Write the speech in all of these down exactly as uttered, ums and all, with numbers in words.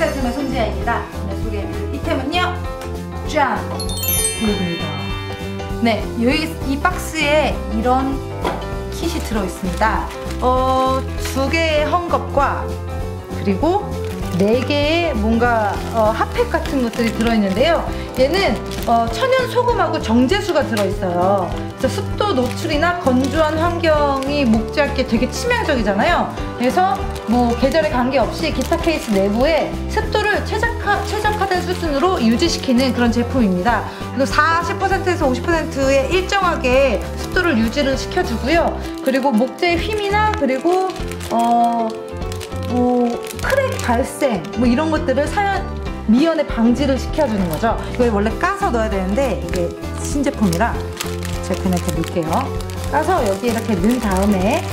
잘 송지아입니다. 오늘 소개해드릴 이템은요, 짠! 보여드립니다. 네, 여기 이 박스에 이런 킷이 들어있습니다. 어, 두 개의 헝겊과 그리고 네 개의 뭔가 어, 핫팩 같은 것들이 들어있는데요. 얘는 어, 천연 소금하고 정제수가 들어있어요. 그래서 습도 노출이나 건조한 환경이 목지않게 되게 치명적이잖아요. 그래서 뭐 계절에 관계없이 기타 케이스 내부에 습도를 최적화, 최적화된 수준으로 유지시키는 그런 제품입니다. 그리고 사십 퍼센트에서 오십 퍼센트의 일정하게 습도를 유지를 시켜주고요. 그리고 목재의 휨이나 그리고 어, 뭐 크랙 발생 뭐 이런 것들을 사연 미연에 방지를 시켜주는 거죠. 이걸 원래 까서 넣어야 되는데 이게 신제품이라 제가 그냥 이렇게 넣을게요. 까서 여기 이렇게 넣은 다음에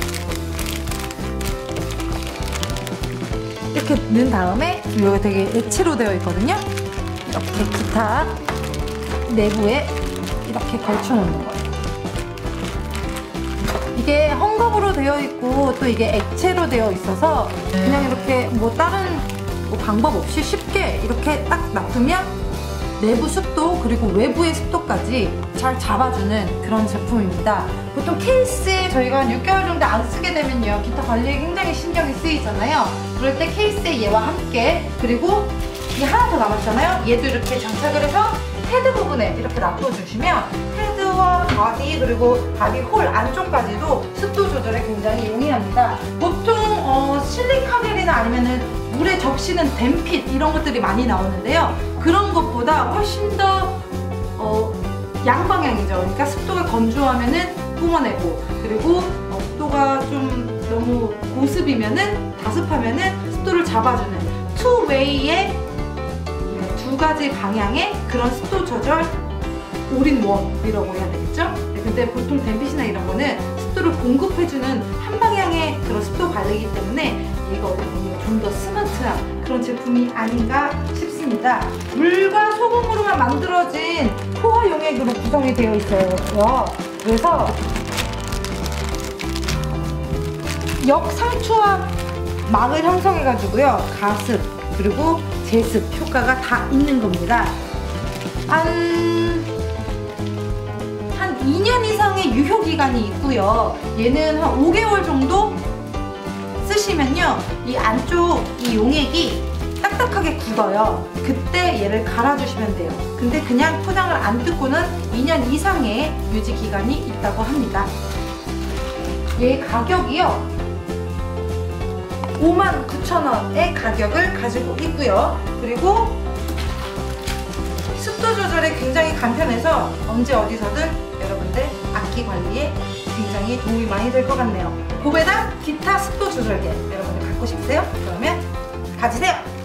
이렇게 넣은 다음에 여기 되게 액체로 되어 있거든요. 이렇게 기타 내부에 이렇게 걸쳐 놓는 거예요. 이게 헝겊으로 되어 있고 또 이게 액체로 되어 있어서 그냥 이렇게 뭐 다른 뭐 방법 없이 쉽게 이렇게 딱 놔두면 내부 습도 그리고 외부의 습도까지 잘 잡아주는 그런 제품입니다. 보통 케이스에 저희가 한 육 개월 정도 안 쓰게 되면요, 기타 관리에 굉장히 신경이 쓰이잖아요. 그럴 때 케이스에 얘와 함께, 그리고 이게 하나 더 남았잖아요. 얘도 이렇게 장착을 해서 헤드 부분에 이렇게 놔둬주시면 헤드와 바디 그리고 바디 홀 안쪽까지도 습도 조절에 굉장히 용이합니다. 보통 어, 실리카겔이나 아니면은 물에 적시는 댐핏 이런 것들이 많이 나오는데요. 그런 것보다 훨씬 더 어, 양방향이죠. 그러니까 습도가 건조하면은 뿜어내고, 그리고 어, 습도가 좀 너무 고습이면은 다습하면은 습도를 잡아주는 투 웨이의 두 가지 방향의 그런 습도 조절 올인원이라고 해야 되겠죠? 네, 근데 보통 댐핏이나 이런 거는 습도를 공급해주는 한 방향의 그런 습도 관리이기 때문에 얘가 어떻게 보면 좀 더 스마트한 그런 제품이 아닌가 싶습니다. 물과 소금으로만 만들어진 포화 용액으로 구성이 되어 있어요. 그래서 역상추와 막을 형성해가지고요, 가습 그리고 제습 효과가 다 있는 겁니다. 한, 한 이 년 이상의 유효기간이 있고요. 얘는 한 오 개월 정도 쓰시면요, 이 안쪽 이 용액이 딱딱하게 굳어요. 그때 얘를 갈아주시면 돼요. 근데 그냥 포장을 안 뜯고는 이 년 이상의 유지기간이 있다고 합니다. 얘 가격이요, 오만 구천 원의 가격을 가지고 있고요. 그리고 습도 조절에 굉장히 간편해서 언제 어디서든 여러분들 악기 관리에 굉장히 도움이 많이 될 것 같네요. 고배당 기타 습도 조절계 여러분들 갖고 싶으세요? 그러면 가지세요!